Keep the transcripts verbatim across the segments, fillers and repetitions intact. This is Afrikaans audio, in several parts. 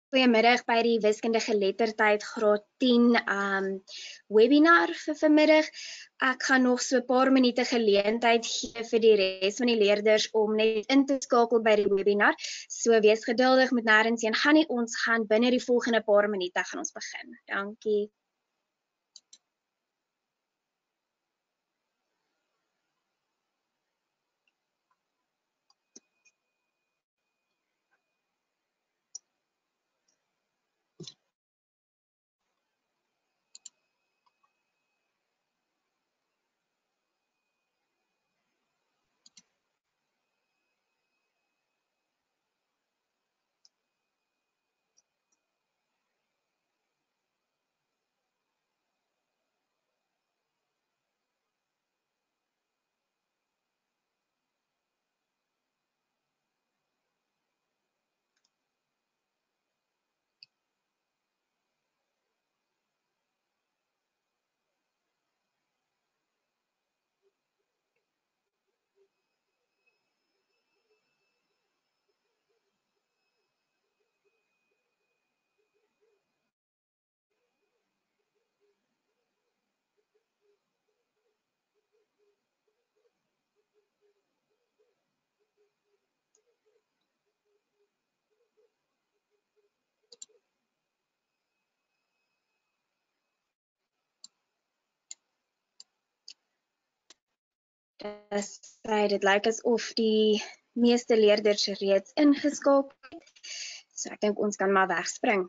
Goeiemiddag by die wiskundige lettertyd graad tien um, webinar vir vanmiddag. Ek gaan nog so 'n paar minute geleentheid gee vir die res van die leerders om net in te skakel by die webinar. So wees geduldig, met nêrens heen gaan nie, ons gaan binne die volgende paar minute gaan ons begin. Dankie. Dit lyk asof die meeste leerders reeds ingeskakel het. So ek dink ons kan maar wegspring.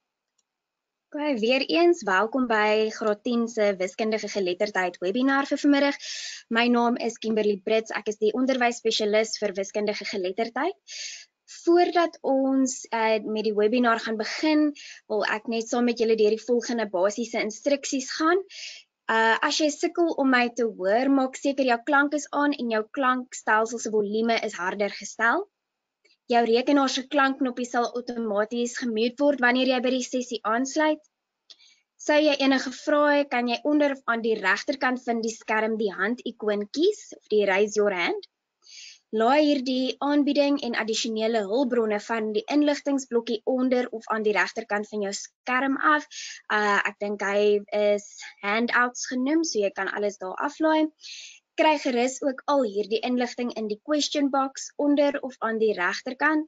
Okay, weer eens welkom by graad tien se wiskundige geletterdheid webinar vir vanmiddag. My naam is Kimberly Brits, ek is die onderwysspesialis vir wiskundige geletterdheid. Voordat ons uh, met die webinar gaan begin, wil ek net saam met julle deur die volgende basiese instruksies gaan. Uh, as jy sukkel om my te hoor, maak seker jou klank is aan en jou klankstelsel se volume is harder gestel. Jou rekenaar se klankknoppie sal outomaties gemute word wanneer jy by die sessie aansluit. Sou jy enige vrae hê, kan jy onder aan die regterkant van die skerm die hand-ikoon kies of die raise your hand. Laai hierdie aanbieding en addisionele hulpbronne van die inligtingsblokkie onder of aan die regterkant van jou skerm af. Uh, ek dink hy is handouts genoem, so jy kan alles daar aflaai. Kry gerus ook al hierdie inligting in die question box onder of aan die regterkant.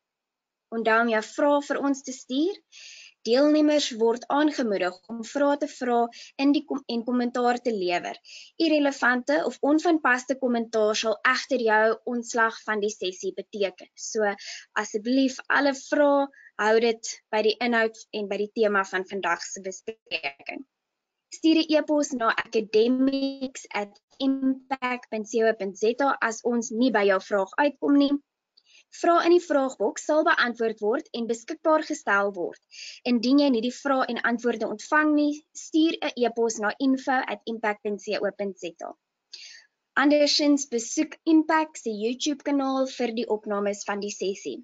Onthou om jou vrae vir ons te stuur. Deelnemers word aangemoedig om vrae te vra in die kom en kommentaar te lewer. Irrelevante of onvanpaste kommentaar sal egter jou ontslag van die sessie beteken. So asseblief alle vrae, hou dit by die inhoud en by die tema van vandag se bespreking. Stuur 'n e-pos na academics at impact dot co dot za as ons nie by jou vraag uitkom nie. Vrae in die vraagboks sal beantwoord word en beskikbaar gestel word. Indien jy nie die vrae en antwoorde ontvang nie, stuur 'n e-pos na info at impact dot co dot za. Andersins besoek Impact se YouTube kanaal vir die opnames van die sessie.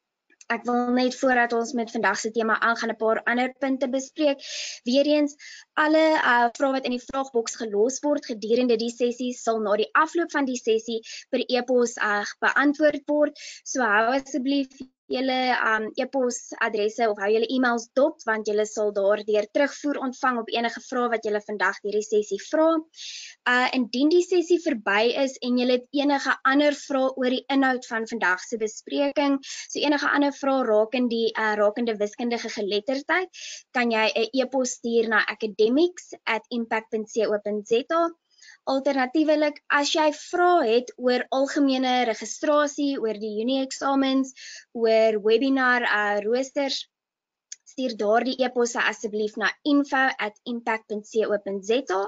Ek wil net voordat ons met vandag se tema aangaan 'n paar ander punte bespreek. Weereens, alle uh, vrae wat in die vraagboks gelos word gedurende die sessie sal na die afloop van die sessie per e-pos uh, beantwoord word. So hou asseblief julle um, e-pos adresse of hou julle e-mails dop, want julle sal daardeur terugvoer ontvang op enige vrae wat julle vandag deur die sessie vra. Uh, indien die sessie verby is en julle het enige ander vrae oor die inhoud van vandag se bespreking, so enige ander vrae rakende die uh, rakende wiskundige geletterdheid, kan jy 'n e-pos stuur na academics at impact dot co dot za. Alternatiefelik, as jy vrae het oor algemene registrasie, oor die Junie-eksamens, oor webinar uh, roosters, stuur daardie e-posse asseblief na info at impact dot co dot za.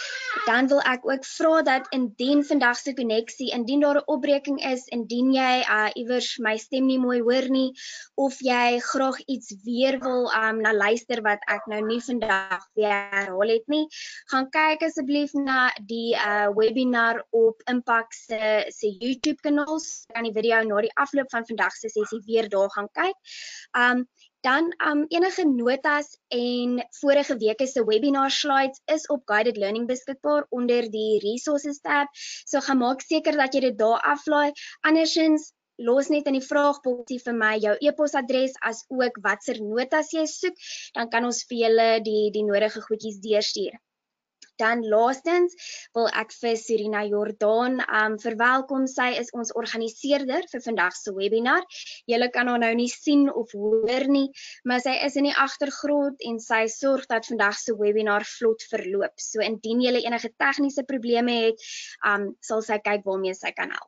Dan wil ek ook vra dat indien vandag se koneksie, indien daar 'n opbreking is, indien jy uh, iewers my stem nie mooi hoor nie, of jy graag iets weer wil um, na luister wat ek nou nie vandag weer herhaal het nie, gaan kyk asseblief na die uh, webinar op Impact se, se YouTube kanaal. Jy kan die video na die afloop van vandag se sessie weer daar gaan kyk. Um, Dan um, enige notas en vorige weke se webinar slides is op Guided Learning beskikbaar onder die Resources tab. So gaan maak seker dat jy dit daar aflaai. Andersins los net in die vraagboksie vir my jou e-posadres as ook watser notas jy soek, dan kan ons vir julle die, die nodige goedjies deurstuur. Dan laastens wil ek vir Serena Jordaan um, verwelkom. Sy is ons organiseerder vir vandag se webinar. Julle kan haar nou nie sien of hoor nie, maar sy is in die agtergrond en sy sorg dat vandag se webinar vlot verloop. So indien julle enige tegniese probleme het, um, sal sy kyk waarmee sy kan help.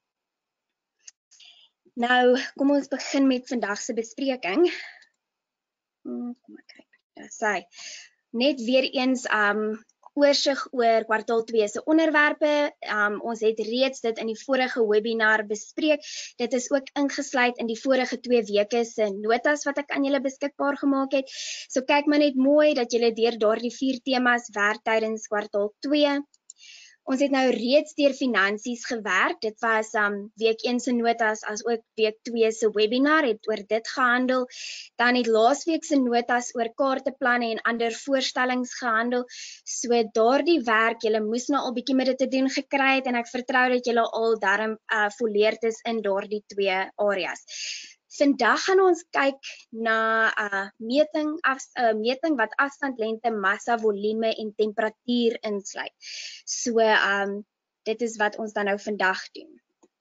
Nou, kom ons begin met vandag se bespreking. Kom ek kyk, daar sy. Net weer eens um, oorsig oor kwartaal twee se onderwerpe. Um, ons het reeds dit in die vorige webinar bespreek. Dit is ook ingesluit in die vorige twee weke se notas wat ek aan julle beskikbaar gemaak het. So kyk maar net mooi dat julle deur daardie vier temas werk tydens kwartaal twee. Ons het nou reeds deur finansies gewerk. Dit was um, week een se notas as ook week twee se webinar het oor dit gehandel. Dan het laasweek se notas oor kaarteplanne en ander voorstellings gehandel. So daardie werk, julle moes nou al bietjie met dit te doen gekry het en ek vertrou dat julle al darm uh, volleerd is in daardie twee areas. Vandag gaan ons kyk na 'n uh, meting, af, uh, meting wat afstand, lengte, massa, volume en temperatuur insluit. So um, dit is wat ons dan nou vandag doen.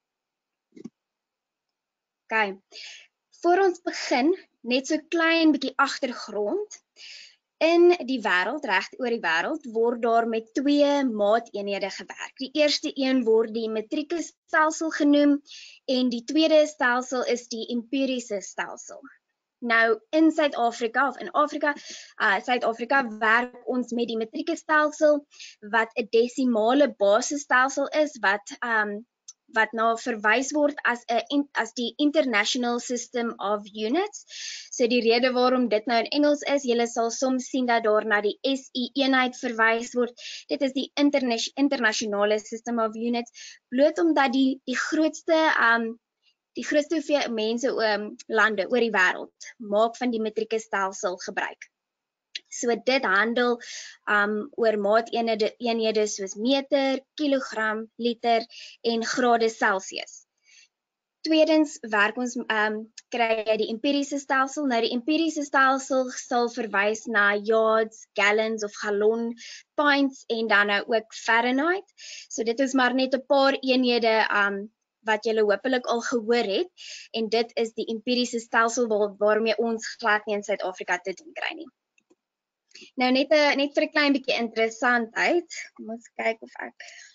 OK. Voor ons begin, net so klein bietjie agtergrond. In die wêreld, reg oor die wêreld, word daar met twee maateenhede gewerk. Die eerste een word die metrieke stelsel genoem en die tweede stelsel is die empiriese stelsel. Nou in Suid-Afrika of in Afrika, uh, Suid-Afrika werk ons met die metrieke stelsel wat 'n desimale basisstelsel is wat um, wat nou verwys word as 'n as die International System of Units. So die rede waarom dit nou in Engels is, julle sal soms sien dat daar na die S I eenheid verwys word. Dit is die interna internasionale System of Units, bloot omdat die die grootste um die grootste hoeveel mense um, lande oor die wêreld maak van die metrieke stelsel gebruik. So dit handel um, oor maateenhede eenhede soos meter, kilogram, liter en grade Celsius. Tweedens werk ons um, kry jy die empiriese stelsel. Nou die empiriese stelsel sal verwys na yards, gallons of gallon, pints en dan nou ook Fahrenheit. So dit is maar net 'n paar eenhede um, wat julle hopelik al gehoor het en dit is die empiriese stelsel waar, waarmee ons glad nie in Suid-Afrika te doen kry nie. Nou net 'n net vir 'n klein bietjie interessantheid. Kom ons kyk of ek.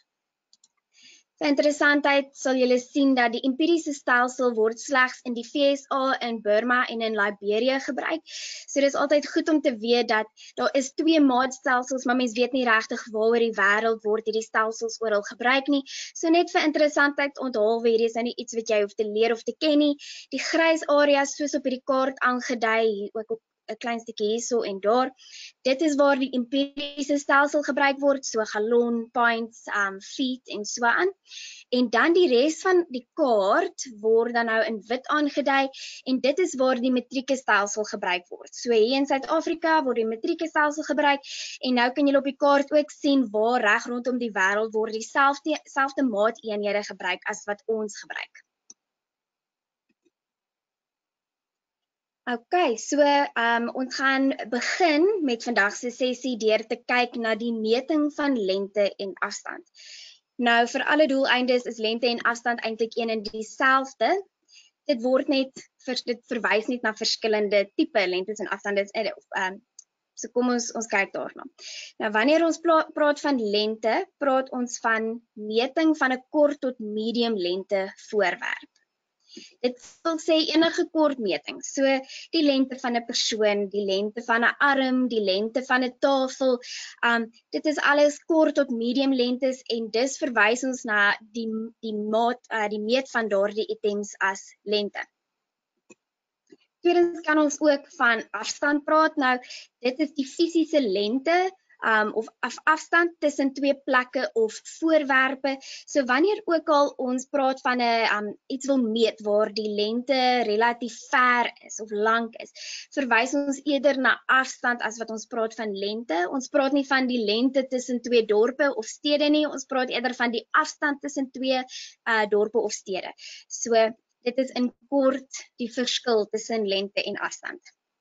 Vir interessantheid sal julle sien dat die empiriese stelsel word slegs in die V S A, in Burma en in Liberia gebruik. So dis altyd goed om te weet dat daar is twee maatstelsels, maar mens weet nie regtig waaroor die wêreld word hierdie stelsels oral gebruik nie. So net vir interessantheid onthaal weer, hierdie is nou nie iets wat jy hoef te leer of te ken nie. Die grys areas soos op hierdie kaart aangedui, hier ook op 'n klein stukkie hierso en daar. Dit is waar die empiriese stelsel gebruik word, so gallon, pints, um, feet en so aan. En dan die res van die kaart word dan nou in wit aangedui en dit is waar die metrieke stelsel gebruik word. So hier in Suid-Afrika word die metrieke stelsel gebruik en nou kan julle op die kaart ook sien waar reg rondom die wêreld word dieselfde selfde maateenhede gebruik as wat ons gebruik. Ok, so um, ons gaan begin met vandag se sessie deur te kyk na die meting van lengte en afstand. Nou vir alle doeleindes is lengte en afstand eintlik een en dieselfde. Dit word net dit verwys net na verskillende tipe lengtes en afstande. Um, so kom ons ons kyk daarna. Nou wanneer ons praat van lengte, praat ons van meting van 'n kort tot medium lengte voorwerp. Dit wil sê enige kort meting, so die lengte van 'n persoon, die lengte van 'n arm, die lengte van 'n tafel, um, dit is alles kort tot medium lengtes en dis verwys ons na die, die, maat, uh, die meet van daardie items as lengte. Tweedens kan ons ook van afstand praat, nou dit is die fisiese lengte, Um, of af, afstand tussen twee plekke of voorwerpe. So wanneer ook al ons praat van 'n um, iets wil meet waar die lengte relatief ver is of lank is, verwys ons eerder na afstand as wat ons praat van lengte. Ons praat nie van die lengte tussen twee dorpe of stede nie, ons praat eerder van die afstand tussen twee uh, dorpe of stede. So Dit is in kort die verskil tussen lengte en afstand.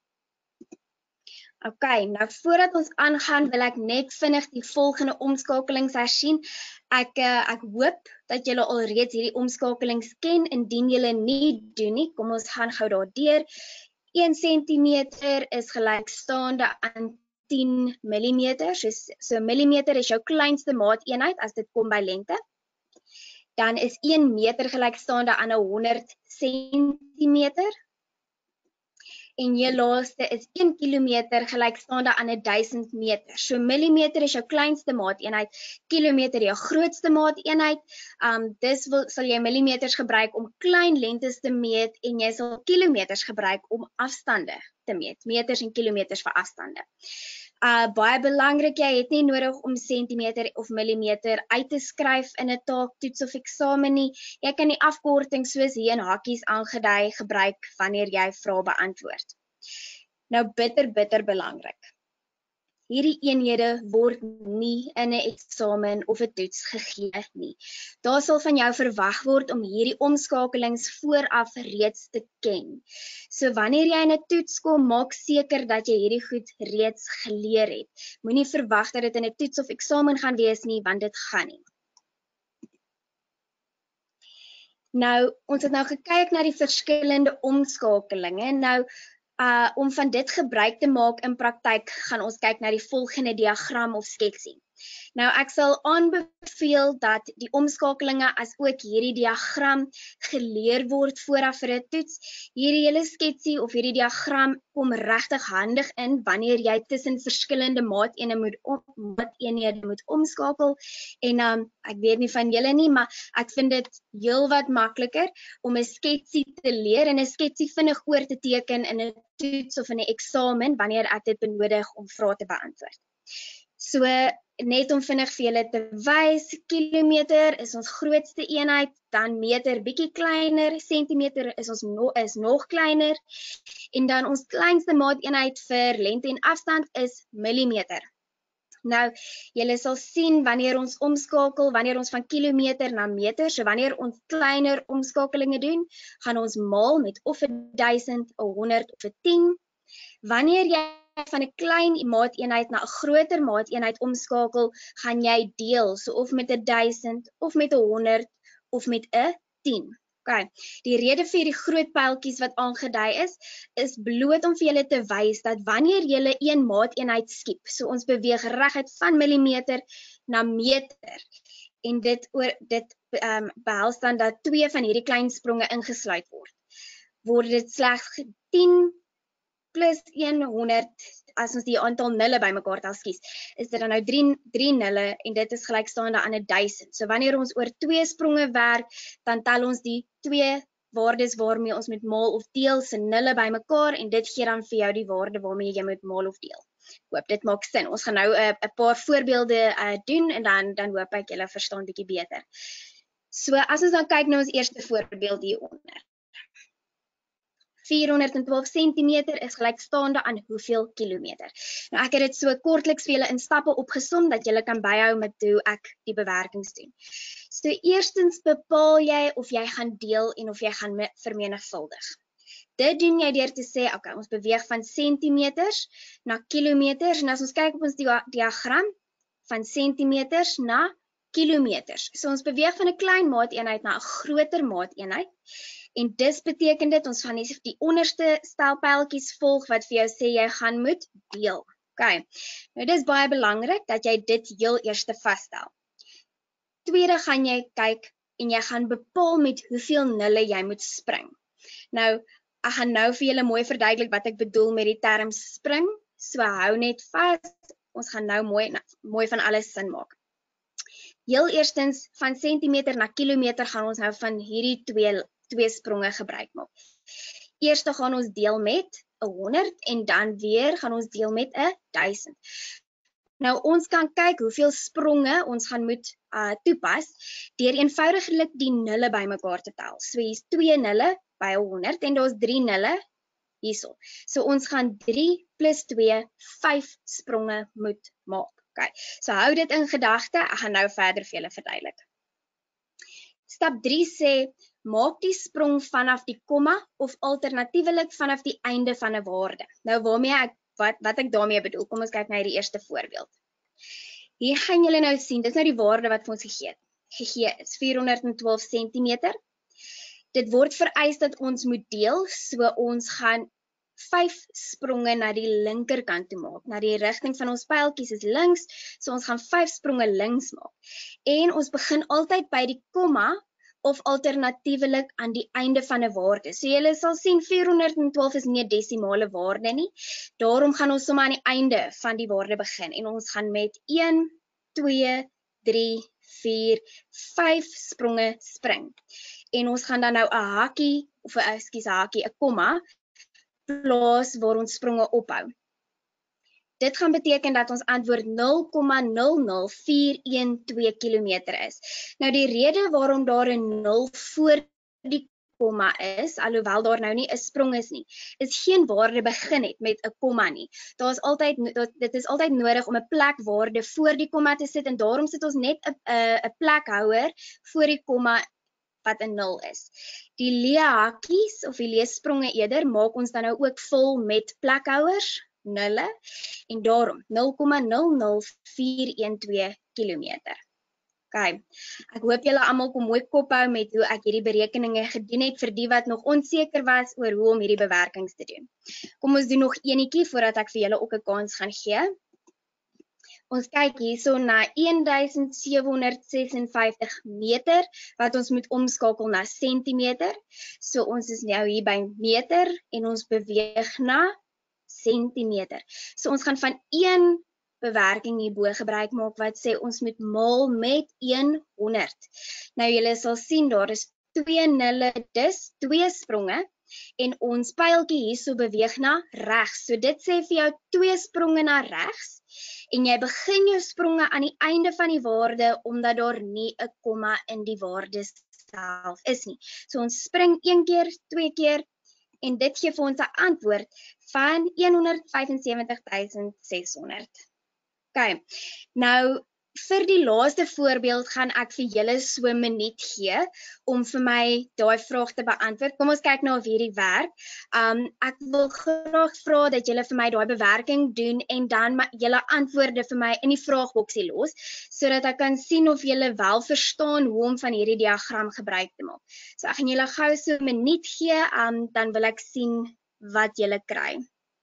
Ok, nou voordat ons aangaan wil ek net vinnig die volgende omskakelings hersien. Ek, uh, ek hoop dat julle alreeds hierdie omskakelings ken, indien julle nie doen nie, kom ons gaan gou daardeur. een sentimeter is gelykstaande aan tien millimeter, so, so millimeter is jou kleinste maateenheid as dit kom by lengte. Dan is een meter gelykstaande aan honderd sentimeter. En jou laaste is een kilometer gelykstaande aan duisend meter. So millimeter is jou kleinste maateenheid, kilometer jou grootste maateenheid. Um, dus wil, sal jy millimeters gebruik om klein lengtes te meet en jy sal kilometers gebruik om afstande te meet. Meters en kilometers vir afstande. Uh, baie belangrik, jy het nie nodig om sentimeter of millimeter uit te skryf in 'n taaktoets of eksamen nie. Jy kan die afkorting soos hier in hakkies aangedui gebruik wanneer jy vrae beantwoord. Nou bitter, bitter belangrik. Hierdie eenhede word nie in 'n eksamen of 'n toets gegee nie. Daar sal van jou verwag word om hierdie omskakelings vooraf reeds te ken. So wanneer jy in 'n toets kom, maak seker dat jy hierdie goed reeds geleer het. Moenie verwag dat dit in 'n toets of eksamen gaan wees nie, want dit gaan nie. Nou, ons het nou gekyk na die verskillende omskakelinge. Nou, Uh, om van dit gebruik te maak in praktyk, gaan ons kyk na die volgende diagram of sketsie. Nou, ek sal aanbeveel dat die omskakelinge as ook hierdie diagram geleer word vooraf vir 'n toets. Hierdie hele sketsie of hierdie diagram kom regtig handig in wanneer jy tussen verskillende maateenhede moet, om, maateenhede moet omskakel. En um, ek weet nie van julle nie, maar ek vind dit heel wat makliker om 'n sketsie te leer en 'n sketsie vinnig oor te teken in 'n toets of in 'n eksamen wanneer ek dit benodig om vrae te beantwoord. So, net om vinnig vir julle te wys, kilometer is ons grootste eenheid, dan meter bietjie kleiner, sentimeter is ons no, is nog kleiner, en dan ons kleinste maateenheid vir lengte en afstand is millimeter. Nou, julle sal sien wanneer ons omskakel, wanneer ons van kilometer na meter, so wanneer ons kleiner omskakelinge doen, gaan ons maal met of 'n duisend, 'n honderd of 'n tien. Wanneer jy van 'n klein maateenheid na 'n groter maateenheid omskakel, gaan jy deel, so of met 'n duisend, of met 'n honderd, of met 'n tien. Okay. Die rede vir die groot pyltjies wat aangedui is, is bloot om vir julle te wys dat wanneer julle een maateenheid skiep, so ons beweeg reguit van millimeter na meter, en dit, oor, dit um, behels dan dat twee van hierdie klein spronge ingesluit word, word dit slegs tien plus honderd, as ons die aantal nulle bymekaar tel, skies, is dit dan nou drie nulle en dit is gelykstaande aan 'n duisend. So wanneer ons oor twee spronge werk, dan tel ons die twee waardes waarmee ons met maal of deel se nulle bymekaar en dit gee dan vir jou die waarde waarmee jy moet maal of deel. Hoop dit maak sin. Ons gaan nou 'n uh, paar voorbeelde uh, doen en dan dan hoop ek julle verstaan bietjie beter. So as ons dan kyk na ons eerste voorbeeld hieronder. vierhonderdtwaalf sentimeter is gelykstaande aan hoeveel kilometer. Nou ek het dit so kortliks vir julle in stappe opgesom dat julle kan byhou met hoe ek die bewerkings doen. So eerstens bepaal jy of jy gaan deel en of jy gaan vermenigvuldig. Dit doen jy deur te sê, okay, ons beweeg van sentimeters na kilometers en as ons kyk op ons dia diagram van sentimeters na kilometers. So ons beweeg van 'n klein maateenheid na 'n groter maateenheid. En dis beteken dit, ons gaan die, die onderste stel pyltjies volg wat vir jou sê jy gaan moet deel. Okay. Nou dis baie belangrik dat jy dit heel eers vasstel. Tweede gaan jy kyk en jy gaan bepaal met hoeveel nulle jy moet spring. Nou, ek gaan nou vir julle mooi verduidelik wat ek bedoel met die term spring. So hou net vas, ons gaan nou mooi, mooi van alles sin maak. Heel eerstens, van sentimeter na kilometer gaan ons nou van hierdie twee twee spronge gebruik maak. Eerste gaan ons deel met honderd en dan weer gaan ons deel met duisend. Nou ons kan kyk hoeveel spronge ons gaan moet uh, toepas deur eenvoudiglik die nulle bymekaar te tel. So hier's twee nulle by honderd en daar's drie nulle hierso. So ons gaan drie plus twee, vyf spronge moet maak. Okay. So hou dit in gedagte, ek gaan nou verder vir julle verduidelik. Stap drie sê, maak die sprong vanaf die komma of alternatiefelik vanaf die einde van 'n waarde. Nou waarmee ek, wat, wat ek daarmee bedoel, kom ons kyk na die eerste voorbeeld. Hier gaan julle nou sien, dis nou die waarde wat vir ons gegee het. Gegee is vier honderd twaalf sentimeter. Dit word vereis dat ons moet deel, so ons gaan vyf spronge na die linkerkant toe maak. Na die rigting van ons pyltjies is links, so ons gaan vyf spronge links maak. En ons begin altyd by die komma of alternatiefelik aan die einde van 'n waarde. So julle sal sien vier honderd twaalf is nie 'n desimale waarde nie. Daarom gaan ons sommer aan die einde van die waarde begin en ons gaan met een, twee, drie, vier, vyf spronge spring. En ons gaan dan nou 'n hakie of 'n ekskuus hakie, 'n komma plaas waar ons spronge ophou. Dit gaan beteken dat ons antwoord nul komma nul nul vier een twee kilometer is. Nou die rede waarom daar 'n nul voor die komma is, alhoewel daar nou nie 'n sprong is nie, is geen waarde begin het met 'n komma nie. Daar is altyd dit is altyd nodig om 'n plekwaarde voor die komma te sit en daarom sit ons net 'n 'n plekhouer voor die komma wat 'n nul is. Die leehakies of die leespronge eerder maak ons dan nou ook vol met plekhouers, nulle, en daarom nul komma nul nul vier een twee kilometer. OK, ek hoop julle almal kom mooi kop hou met hoe ek hierdie berekeninge gedoen het vir die wat nog onseker was oor hoe om hierdie bewerkings te doen. Kom ons doen nog eenetjie voordat ek vir julle ook 'n kans gaan gee. Ons kyk hierso na een duisend sewe honderd ses en vyftig meter wat ons moet omskakel na sentimeter. So ons is nou hier by meter en ons beweeg na sentimeter. So ons gaan van een bewerking hierbo gebruik maak wat sê ons moet maal met honderd. Nou julle sal sien daar is twee nulle, dus twee spronge en ons pyltjie hierso beweeg na regs. So dit sê vir jou twee spronge na regs en jy begin jou spronge aan die einde van die waarde omdat daar nie 'n komma in die waarde self is nie. So ons spring een keer, twee keer en dit gee vir ons 'n antwoord van honderd vyf en sewentig tuisend ses honderd. OK, nou vir die laaste voorbeeld gaan ek vir julle so 'n minuut gee om vir my daai vraag te beantwoord. Kom ons kyk nou of hierdie werk. Um, ek wil graag vra dat julle vir my daai bewerking doen en dan julle antwoorde vir my in die vraagboksie los, sodat ek kan sien of julle wel verstaan hoe om van hierdie diagram gebruik te maak. So ek gaan julle gou so 'n minuut gee, um, dan wil ek sien wat julle kry.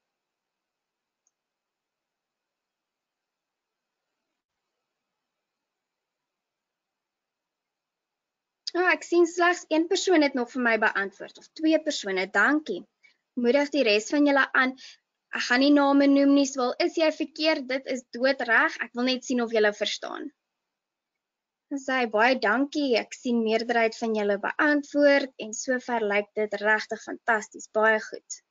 Oh, ek sien slegs een persoon het nog vir my beantwoord, of twee persone, dankie. Moedig die res van julle aan. Ek gaan nie name noem nie, so is jy verkeerd, dit is doodreg, ek wil net sien of julle verstaan. Dan sê hy, baie dankie, ek sien meerderheid van julle beantwoord, en sover lyk dit regtig fantasties, baie goed.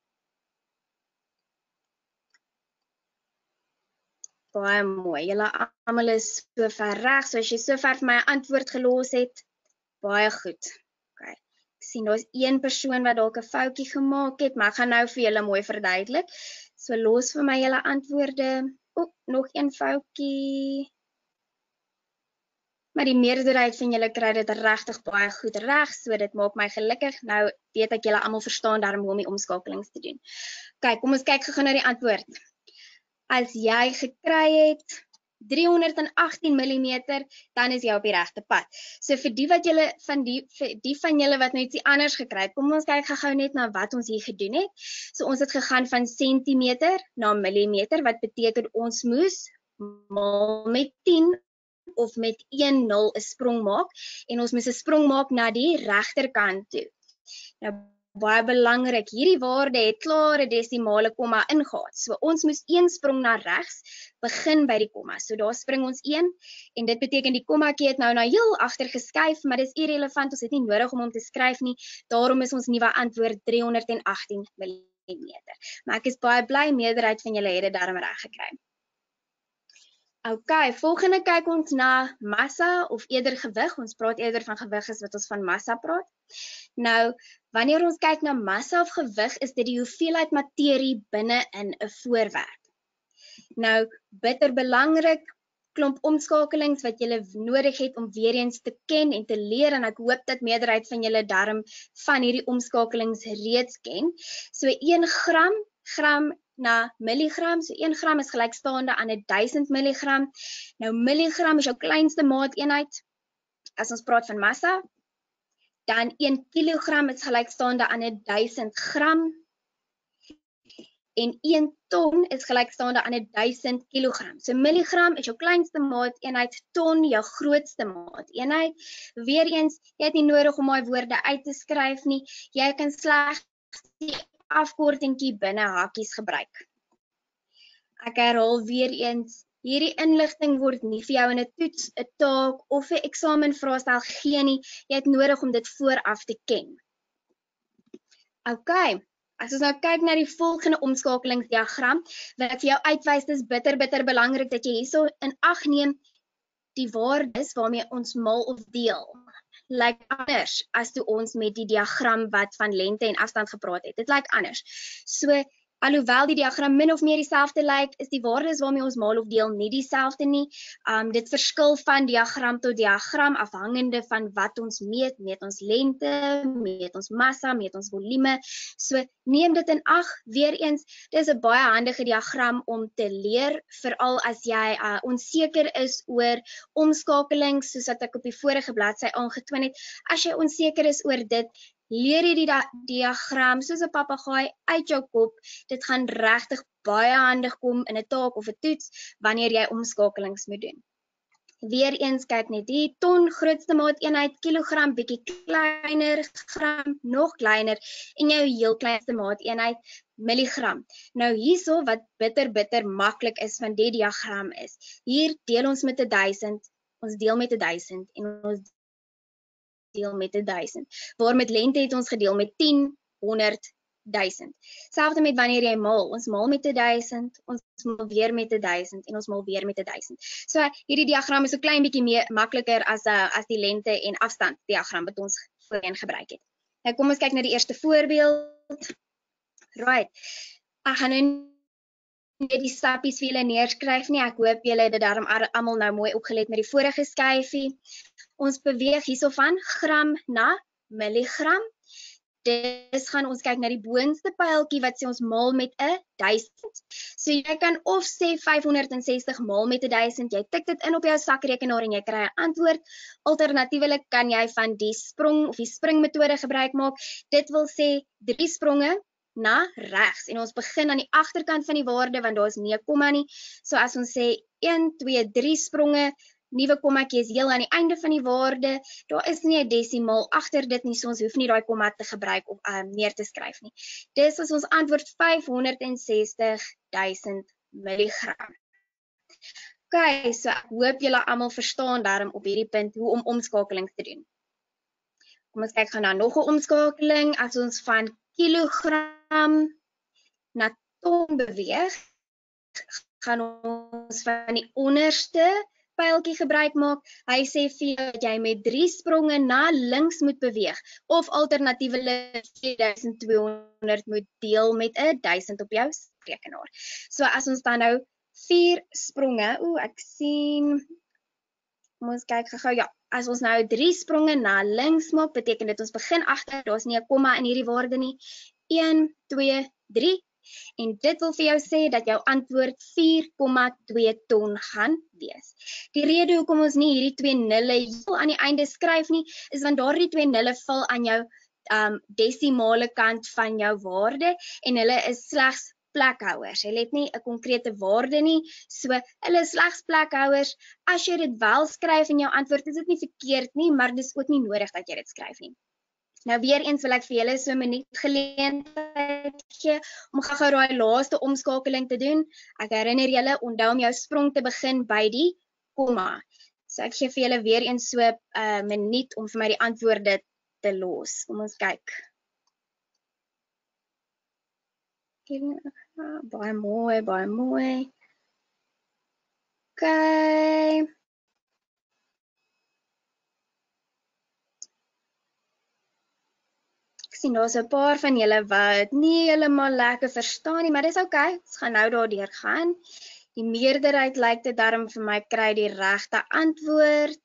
Baie mooi, julle almal is sover reg, so as jy sover vir my 'n antwoord gelos het, baie goed. Okay. Ek sien daar is een persoon wat dalk 'n foutjie gemaak het, maar ek gaan nou vir julle mooi verduidelik. So los vir my julle antwoorde. O, nog een foutjie. Maar die meerderheid van julle kry dit regtig baie goed reg, so dit maak my gelukkig. Nou weet ek julle almal verstaan daarom hoe om die omskakelings te doen. Kyk, kom ons kyk gou na die antwoord. As jy gekry het driehonderd agttien millimeter, dan is jy op die regte pad. So vir die wat julle van die vir die van julle wat nou ietsie anders gekry het, kom ons kyk gou net na wat ons hier gedoen het. So ons het gegaan van sentimeter na millimeter, wat beteken ons moes maal met tien of met een nul 'n sprong maak en ons moes 'n sprong maak na die regterkant toe. Nou baie belangrik, hierdie waarde het klaar 'n desimale komma ingehaat. So ons moes een sprong na regs begin by die komma. So daar spring ons een en dit beteken die kommakie het nou na heel agter geskuif, maar dis irrelevant, ons het nie nodig om hom te skryf nie. Daarom is ons nuwe antwoord driehonderd agttien millimeter. Maar ek is baie bly, meerderheid van julle het dit daarom reg gekry. OK, volgende kyk ons na massa of eerder gewig. Ons praat eerder van gewig as wat ons van massa praat. Nou, wanneer ons kyk na massa of gewig, is dit die hoeveelheid materie binne in 'n voorwerp. Nou, bitter belangrik, klomp omskakelings wat julle nodig het om weer eens te ken en te leer, en ek hoop dat meerderheid van julle darm van hierdie omskakelings reeds ken. So een gram, gram na milligram, so een gram is gelykstaande aan een duisend milligram. Nou milligram is jou kleinste maateenheid, as ons praat van massa, dan een kilogram is gelykstaande aan een duisend gram, en een ton is gelykstaande aan een duisend kilogram. So milligram is jou kleinste maateenheid, ton jou grootste maateenheid. Weereens, jy het nie nodig om my woorde uit te skryf nie, jy kan slegs die afkortingkie binne hakies gebruik. Ek herhaal weer eens, hierdie inligting word nie vir jou in 'n toets, 'n taak of 'n eksamenvraestel gegee nie, jy het nodig om dit vooraf te ken. OK. As ons nou kyk na die volgende omskakelingsdiagram, wil ek vir jou uitwys, dis bitter, bitter belangrik dat jy hierso in ag neem die waardes waarmee ons maal of deel. Lyk anders as toe ons met die diagram wat van lengte en afstand gepraat het. Dit lyk anders. So, alhoewel die diagram min of meer dieselfde lyk, is die waardes waarmee ons maal of deel nie dieselfde nie. Um, dit verskil van diagram tot diagram, afhangende van wat ons meet, meet ons lengte, meet ons massa, meet ons volume. So neem dit in ag, weer eens, dit is 'n baie handige diagram om te leer, veral as jy uh, onseker is oor omskakelings, soos wat ek op die vorige bladsy aangetoon het. As jy onseker is oor dit, leer jy die diagram soos 'n papegaai uit jou kop. Dit gaan regtig baie handig kom in 'n taak of 'n toets wanneer jy omskakelings moet doen. Weereens kyk net die ton grootste maateenheid, kilogram bietjie kleiner, gram nog kleiner en jou heel kleinste maateenheid milligram. Nou hierso wat bitter bitter maklik is van die diagram is. Hier deel ons met 'n duisend, ons deel met 'n duisend en ons deel met 'n duisend. Waar met lengte het ons gedeel met tien, honderd, duisend. Selfde met wanneer jy maal, ons maal met 'n duisend, ons maal weer met 'n duisend en ons maal weer met 'n duisend. So hierdie diagram is so klein bietjie meer makliker as uh, as die lengte en afstand diagram wat ons voorheen gebruik het. Nou kom ons kyk na die eerste voorbeeld. Right. Ek gaan nou nie die stappies vir julle neerskryf nie. Ek hoop julle het dit daarom almal nou mooi opgelet met die vorige skyfie. Ons beweeg hierso van gram na milligram. Dis gaan ons kyk na die boonste pyltjie wat sê ons maal met 'n duisend. So jy kan of sê vyfhonderdsestig maal met 'n duisend, jy tik dit in op jou sakrekenaar en jy kry 'n antwoord. Alternatiefelik kan jy van die sprong of die springmetode gebruik maak. Dit wil sê drie spronge na regs en ons begin aan die agterkant van die waarde want daar is nie 'n komma nie. So as ons sê een, twee, drie spronge, nuwe kommakie is heel aan die einde van die waarde, daar is nie 'n desimaal agter dit nie, so ons hoef nie daai komma te gebruik of um, neer te skryf nie. Dis is ons antwoord vyfhonderdsestig duisend milligram. OK, so ek hoop julle almal verstaan daarom op hierdie punt hoe om omskakelings te doen. Kom ons kyk gaan na nog 'n omskakeling. As ons van kilogram na ton beweeg, gaan ons van die onderste pyltjie gebruik maak. Hy sê vir jou dat jy met drie spronge na links moet beweeg of alternatiefelik twee duisend tweehonderd moet deel met 'n duisend op jou rekenaar. So as ons dan nou vier spronge, o ek sien, kom ons kyk gou-gou, ja, as ons nou drie spronge na links maak, beteken dit ons begin agter, daar's nie 'n komma in hierdie waarde nie. een, twee, drie. En dit wil vir jou sê dat jou antwoord vier komma twee ton gaan wees. Die rede hoekom ons nie hierdie twee nulle heel aan die einde skryf nie, is want daardie twee nulle val aan jou um, desimale kant van jou waarde en hulle is slegs plekhouers. Hulle het nie 'n konkrete waarde nie, so hulle is slegs plekhouers. As jy dit wel skryf in jou antwoord, is dit nie verkeerd nie, maar dis ook nie nodig dat jy dit skryf nie. Nou weer eens wil ek vir julle so 'n minuut geleentheid gee om gou-gou daai laaste omskakeling te doen. Ek herinner julle, onthou om jou sprong te begin by die komma. So ek gee vir julle weer eens so 'n uh, minuut om vir my die antwoorde te los. Kom ons kyk. Baie mooi, baie mooi. OK. Ek sien daar's 'n paar van julle wat nie helemaal lekker verstaan nie, maar dis OK. Ons gaan nou daardeur gaan. Die meerderheid lyk dit daarom vir my kry die regte antwoord.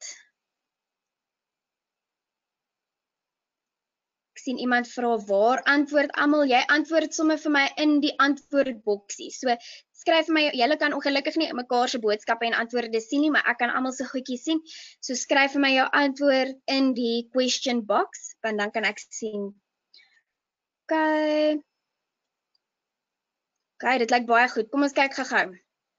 Ek sien iemand vra waar antwoord almal. Jy antwoord sommer vir my in die antwoordboksie. So skryf vir my, julle kan ongelukkig nie mekaar se boodskappe en antwoorde sien nie, maar ek kan almal se goedjies sien. So skryf vir my jou antwoord in die question box, want dan kan ek sien. Okay. Okay, dit lyk baie goed. Kom ons kyk gou-gou.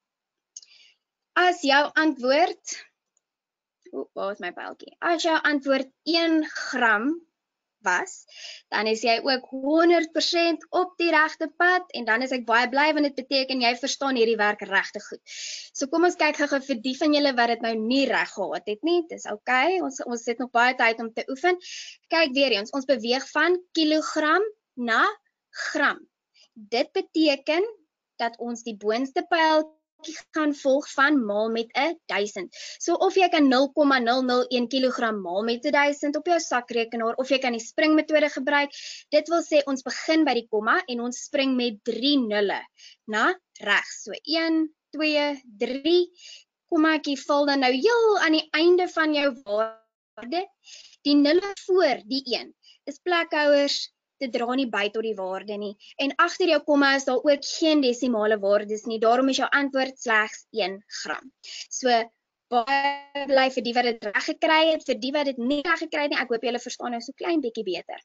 As jou antwoord, o, waar is my pyltjie? As jou antwoord een gram was, dan is jy ook honderd persent op die regte pad en dan is ek baie bly want dit beteken jy verstaan hierdie werk regtig goed. So kom ons kyk gou-gou vir die van julle wat dit nou nie reg gehad het nie. Dis okay. Ons ons het nog baie tyd om te oefen. Kyk weer eens, ons beweeg van kilogram na gram. Dit beteken dat ons die boonste pyltjie gaan volg van maal met een duisend. So of jy kan nul komma nul nul een kilogram maal met een duisend op jou sakrekenaar, of jy kan die springmetode gebruik. Dit wil sê ons begin by die komma en ons spring met drie nulle na regs. So een, twee, drie, kommaatjie val dan nou heel aan die einde van jou waarde. Die nulle voor die een is plekhouers, dit dra nie by tot die waarde nie. En agter jou komma is daar ook geen desimale waardes nie. Daarom is jou antwoord slegs een gram. So baie bly vir die wat dit reg gekry het, vir die wat dit nie reg gekry het nie. Ek hoop julle verstaan nou so klein bietjie beter.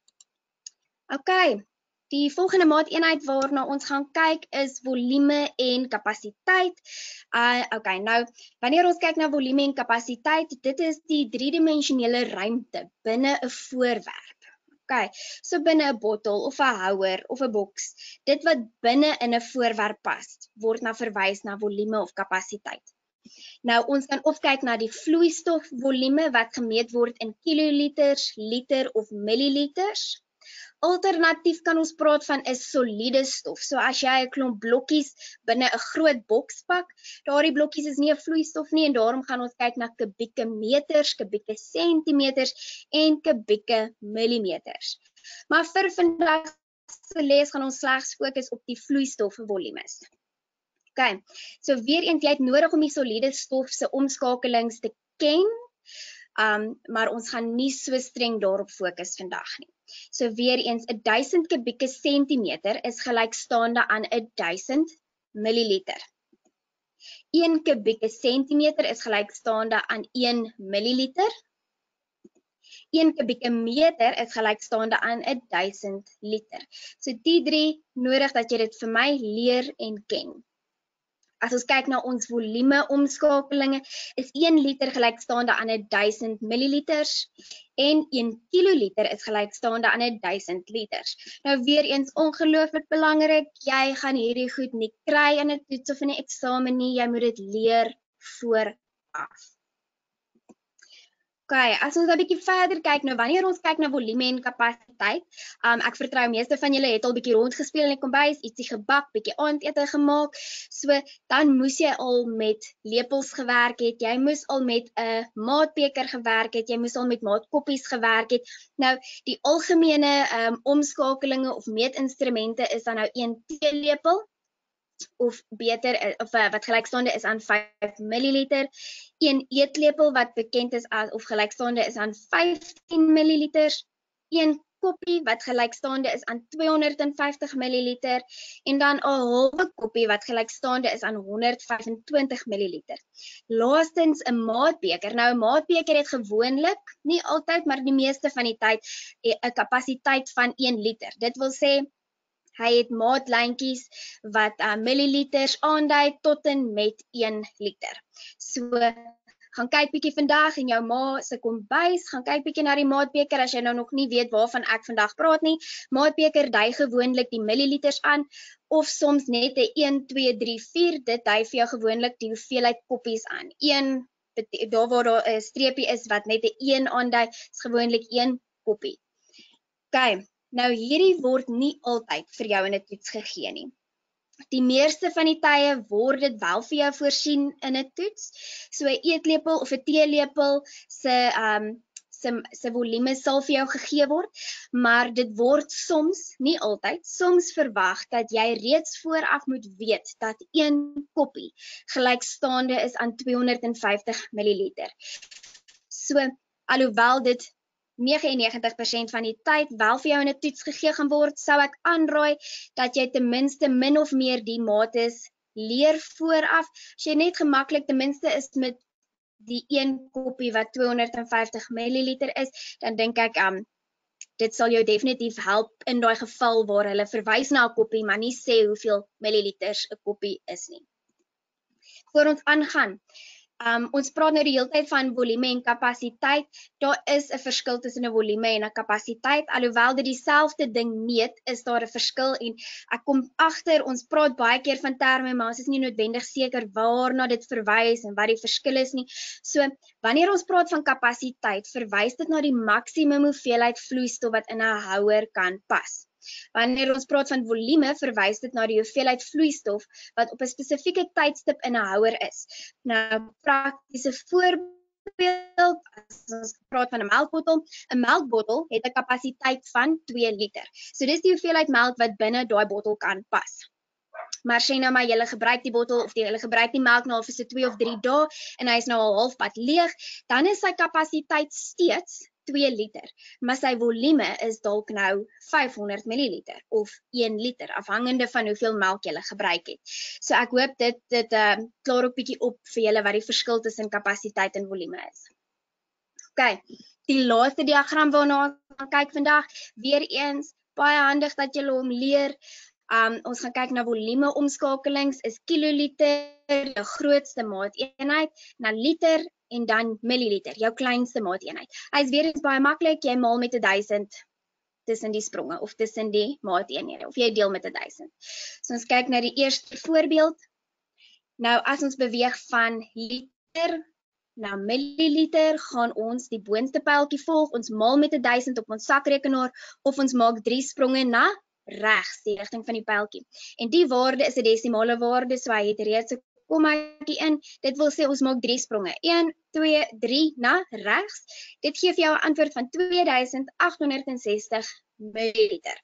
Okay, die volgende maateenheid waarna ons gaan kyk is volume en kapasiteit. Uh, okay, nou wanneer ons kyk na volume en kapasiteit, dit is die driedimensionele ruimte binne 'n voorwerp. Okay, so binne 'n bottel of 'n houer of 'n boks, dit wat binne in 'n voorwerp pas, word nou verwys na volume of kapasiteit. Nou ons kan of kyk na die vloeistofvolume wat gemeet word in kiloliters, liter of milliliters. Alternatief kan ons praat van 'n soliede stof. So as jy 'n klomp blokkies binne 'n groot boks pak, daardie blokkies is nie 'n vloeistof nie en daarom gaan ons kyk na kubieke meters, kubieke sentimeters en kubieke millimeters. Maar vir vandag se les gaan ons slegs fokus op die vloeistofvolumes. Okay, so weer eens jy het nodig om die soliede stof se omskakelings te ken, um, maar ons gaan nie so streng daarop fokus vandag nie. So weer eens, duisend kubieke sentimeter is gelykstaande aan duisend milliliter. een kubieke sentimeter is gelykstaande aan een milliliter. een kubieke meter is gelykstaande aan duisend liter. So die drie nodig dat jy dit vir my leer en ken. As ons kyk na ons volume omskakelinge, is een liter gelykstaande aan duisend milliliters en een kiloliter is gelykstaande aan duisend liters. Nou weer eens ongelooflik belangrik, jy gaan hierdie goed nie kry in 'n toets of in 'n eksamen nie, jy moet dit leer vooraf. Okay, as ons 'n bietjie verder kyk, nou wanneer ons kyk na volume en kapasiteit, um, ek vertrou meeste van julle het al bietjie rondgespeel in die kombuis, ietsie gebak, bietjie aandete gemaak, so dan moes jy al met lepels gewerk het, jy moes al met 'n maatbeker gewerk het, jy moes al met maatkoppies gewerk het. Nou, die algemene um, omskakelinge of meetinstrumente is dan nou een teelepel, of beter, of uh, wat gelykstaande is aan vyf milliliter, een eetlepel wat bekend is as, of gelykstaande is aan vyftien milliliters, een koppie wat gelykstaande is aan tweehonderdvyftig milliliter, en dan 'n halwe koppie wat gelykstaande is aan honderdvyfentwintig milliliter. Laastens 'n maatbeker. Nou 'n maatbeker het gewoonlik, nie altyd, maar die meeste van die tyd, 'n kapasiteit van een liter. Dit wil sê, hy het maatlyntjies wat uh, milliliters aandui tot en met een liter. So, gaan kyk bietjie vandag in jou ma se kombuis, gaan kyk bietjie na die maatbeker as jy nou nog nie weet waarvan ek vandag praat nie. Maatbeker dui gewoonlik die milliliters aan, of soms net 'n een, twee, drie, vier, dit dui vir jou gewoonlik die hoeveelheid koppies aan. een, daar waar daar 'n streepie is wat net 'n een aandui, is gewoonlik een koppie. Okay. Nou hierdie word nie altyd vir jou in 'n toets gegee nie. Die meeste van die tye word dit wel vir jou voorsien in 'n toets. So 'n eetlepel of 'n teelepel se um se, se volume sal vir jou gegee word, maar dit word soms, nie altyd, soms verwag dat jy reeds vooraf moet weet dat een koppie gelykstaande is aan tweehonderdvyftig milliliter. So, alhoewel dit negenennegentig persent van die tyd wel vir jou in 'n toets gegee gaan word, sou ek aanraai dat jy ten minste min of meer die mates leer vooraf. As jy net gemaklik ten minste is met die een koppie wat tweehonderdvyftig milliliter is, dan dink ek um, dit sal jou definitief help in daai geval waar hulle verwys na 'n koppie, maar nie sê hoeveel milliliters 'n koppie is nie. Voor ons aangaan, Um, ons praat nou die hele tyd van volume en kapasiteit. Daar is 'n verskil tussen 'n volume en 'n kapasiteit. Alhoewel dit dieselfde ding meet, is daar 'n verskil en ek kom agter, ons praat baie keer van terme, maar ons is nie noodwendig seker waarna dit verwys en wat die verskil is nie. So, wanneer ons praat van kapasiteit, verwys dit na die maksimum hoeveelheid vloeistof wat in 'n houer kan pas. Wanneer ons praat van volume, verwys dit na die hoeveelheid vloeistof wat op 'n spesifieke tydstip in 'n houer is. Nou, praktiese voorbeeld, as ons praat van 'n melkbottel, 'n melkbottel het 'n kapasiteit van twee liter. So dis die hoeveelheid melk wat binne daai bottel kan pas. Maar sê nou maar julle gebruik die bottel of die, julle gebruik die melk nou al vir so twee of drie dae en hy is nou al halfpad leeg, dan is sy kapasiteit steeds twee liter, maar sy volume is dalk nou vyfhonderd milliliter of een liter, afhangende van hoeveel melk jy gebruik het. So ek hoop dit, dit uh, klaar ook bietjie op vir julle wat die verskil tussen kapasiteit en volume is. Ok, die laaste diagram waarna ons gaan kyk vandag, weer eens, baie handig dat julle hom leer. Um, ons gaan kyk na volume omskakelings, is kiloliter, jou grootste maateenheid, na liter, en dan milliliter, jou kleinste maateenheid. Hy is weer eens baie maklik, jy maal met duisend tussen die spronge, of tussen die maateenhede, of jy deel met duisend. So ons kyk na die eerste voorbeeld. Nou, as ons beweeg van liter na milliliter, gaan ons die boonste pyltjie volg, ons maal met duisend op ons sakrekenaar, of ons maak drie spronge na regs, die rigting van die pyltjie. En die waarde is 'n desimale waarde, so hy het reeds 'n kommaatjie in, dit wil sê ons maak drie spronge, een, twee, drie na regs, dit gee vir jou 'n antwoord van twee duisend agt honderd sestig milliliter.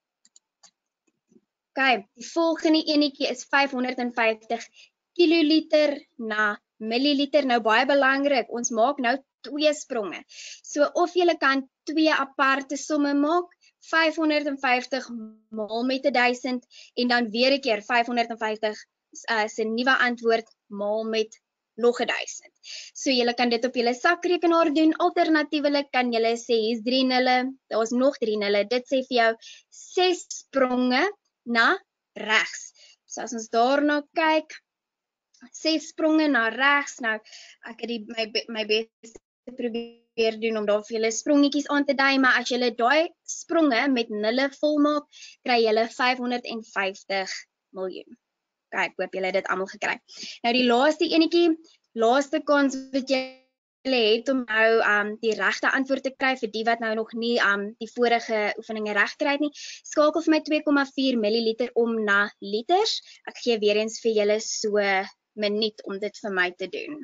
Ok, die volgende enetjie is vyfhonderdvyftig kiloliter na milliliter, nou baie belangrik, ons maak nou twee spronge, so of jy kan twee aparte somme maak, vyfhonderdvyftig maal met duisend, en dan weer 'n keer vyfhonderdvyftig Uh, sy nuwe antwoord maal met nog duisend. So julle kan dit op julle sakrekenaar doen, alternatiewelik kan julle sê, hier is drie nulle, daar is nog drie nulle, dit sê vir jou ses spronge na regs. So as ons daarna kyk, ses spronge na regs, nou ek het die, my, my best probeer doen om daar vir julle sprongetjies aan te dui, maar as julle daai spronge met nulle volmaak, kry julle vyfhonderdvyftig miljoen. Ok, ek hoop julle het dit almal gekry. Nou die laaste enetjie, laaste kans wat julle het om nou um, die regte antwoord te kry vir die wat nou nog nie um, die vorige oefeninge reg kry het nie. Skakel vir my twee komma vier milliliter om na liters. Ek gee weer eens vir julle so 'n minuut om dit vir my te doen.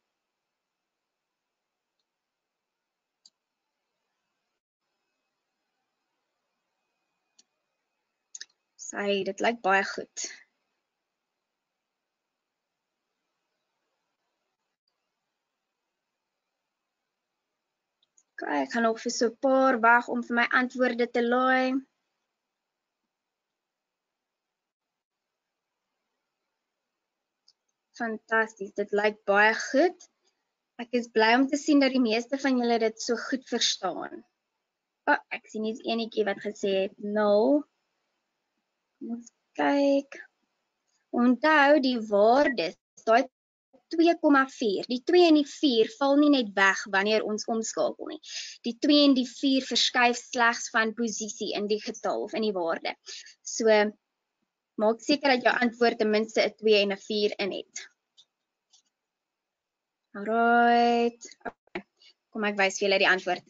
Sy, dit lyk baie goed. Ok, ek gaan nog vir so 'n paar wag om vir my antwoorde te laai. Fantasties, dit lyk baie goed. Ek is bly om te sien dat die meeste van julle dit so goed verstaan. O, oh, ek sien iets enetjie wat gesê het nul. Kom ons kyk. Onthou die waardes, daai twee komma vier. Die twee en die vier val nie net weg wanneer ons omskakel nie. Die twee en die vier verskuif slegs van posisie in die getal of in die waarde. So, maak seker dat jou antwoord ten minste 'n twee en 'n vier in het. Alright. Okay. Kom ek wys vir julle die antwoord.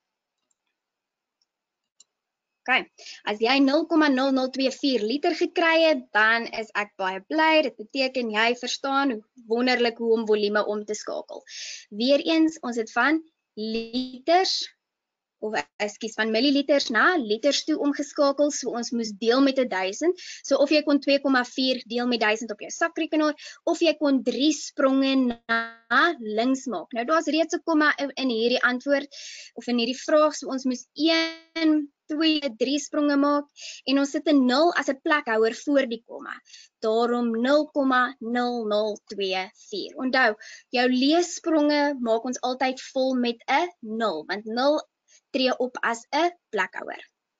Ok, as jy nul komma nul nul twee vier liter gekry het, dan is ek baie bly. Dit beteken jy verstaan hoe wonderlik hoe om volume om te skakel. Weereens, ons het van liters, of ekskuus, van milliliters na liters toe omgeskakel, so ons moes deel met duisend. So of jy kon twee komma vier deel met duisend op jou sakrekenaar, of jy kon drie spronge na links maak. Nou daar's reeds 'n komma in hierdie antwoord, of in hierdie vraag, so ons moes een, twee, drie spronge maak, en ons sit 'n nul as 'n plekhouer voor die komma. Daarom nul komma nul nul twee vier. Onthou, jou leesspronge maak ons altyd vol met 'n nul, want nul tree op as 'n plekhouer.